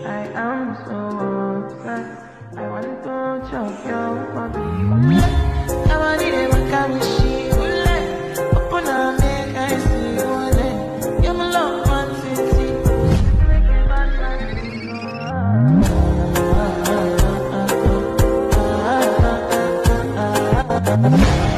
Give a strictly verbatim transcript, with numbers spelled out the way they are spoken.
I am so obsessed. I want to chop your body. I want it when come she will open her make I see one. You're my love one city. Make it back like you.